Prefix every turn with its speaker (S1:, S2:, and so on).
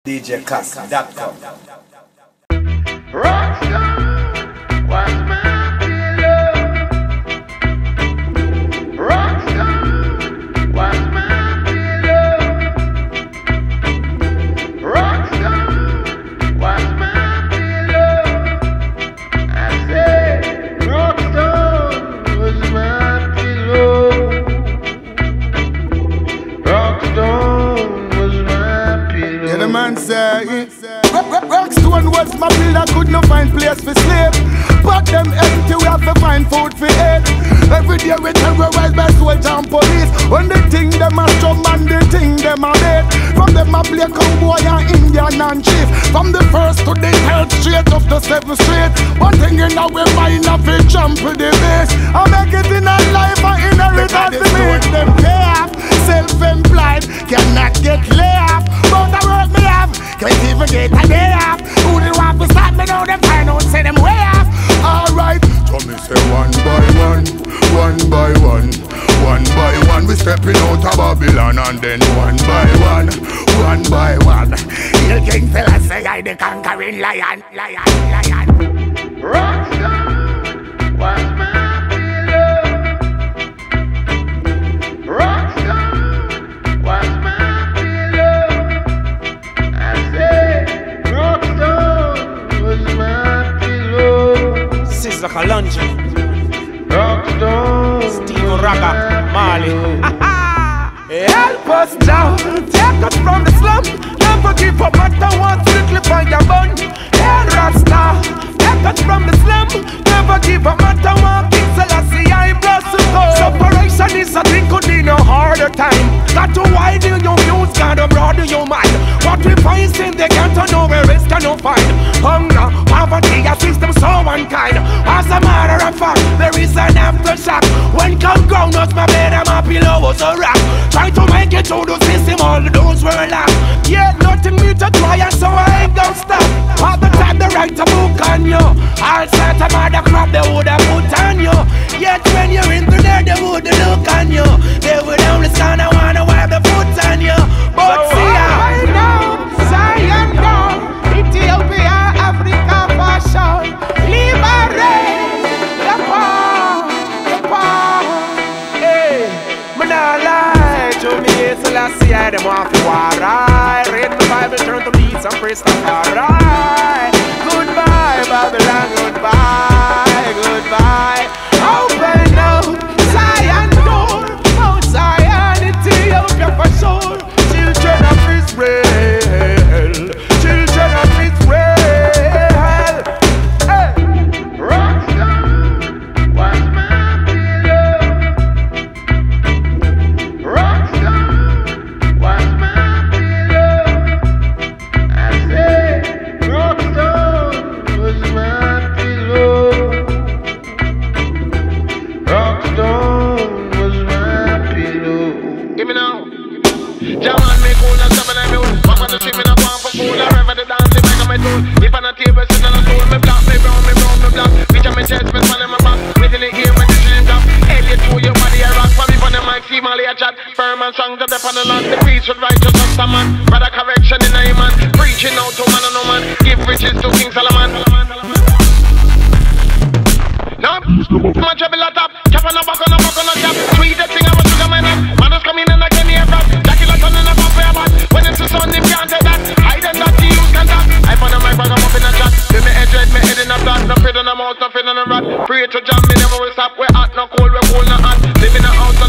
S1: DJCass.com.
S2: Rockstar was my pillow. Rockstar was my pillow. Rockstar was my pillow. I said, Rockstar was my pillow. Rockstar was my pillow.
S3: Yeah, the man say Rockstone was my pillar, could not find place for sleep. But them empty, we have to find food for eat. Every day we terrorize by soldiers and police. When they think them a strong man, they think them a dead. From them a play cowboy and Indian and chief. From the first to the 3rd straight of the 7th street. One thing in our mind, I feel jump to the base. I make it in a life, I inherit as the meat. Them pay off, self-employed, cannot get laid off. But the work me have, can't even get a day off. Who did want to stop me now, them find out, say them way off. Alright, so me say one by one, one by one, one by one. We stepping out of Babylon and then one by one, one by one. You king fella say I the conquering lion, lion, lion.
S2: Rockstar was my pillow. Rockstar was my pillow. I said, Rockstar was my pillow.
S4: Sizzla Kalonji,
S2: Rockstar,
S4: Steve Raga, Marley.
S5: Help us now, take us from the slum. Never give up, matter what, strictly for your bun. Hey, Rasta, take us from the slum. Never give up, matter what, King Selassie, I bless you go. Separation is a thing, could be no harder time. Got to widen your views, gotta broaden your mind. What we find in the ghetto, nowhere else can no find. Hunger, poverty, a system so unkind. As a matter of fact, there is an aftershock. When come ground, us my bed and my pillow was a rock. Try to make it through the system, all those were locked. Yeah, nothing me to try, and so I ain't gonna stop. All the time they write a book on you. All sorts of other crap they would have put on you. Yet when you're in there, they would look on you. They would only stand and wanna wipe the foot on you. But so see I know, Zion gone, Ethiopia, Africa fashion. Liberate the poor, hey, man I lie to me, so I see I them want to war. I read the Bible, turn to peace and praise the Lord. Goodbye Babylon, goodbye, goodbye. Open up Zion door, Mount Zion, Ethiopia for sure. Children of Israel, children of Israel. Hey.
S2: Rockstar was my pillow. Rockstar was my pillow. I said, Rockstar was my pillow. Rockstar was my pillow. Give me now. Jaman me cool and seven and mule. Mama the street me not want for fool. I rev the dance if I got my tool. If I not table sit on a stool. Me black, me brown, me brown, me black. Bitch on me chest, me span in my back. Within the ear when the stream drop. Alien to your body I rock. For me on the mic, see Molly a chat. Firm and strong to dep on the land. The peace with righteous of some man. Brother correction in a man. Preaching out to man and no man. Give riches to King Solomon. No, my trouble a top. Chop on a buck on a buck on a chop. Tweet the thing I was to the man up. Man is coming in again here from. When it's the sun, they can't take that. I don't not use contact. I found a mic bag, I'm up in a chat. Give me head red, me head in a flat. No fit on a mouse, nothing on a rat. Pray to jam, me never will stop. We're hot, no cold, we're cool, no hot. Live in a house,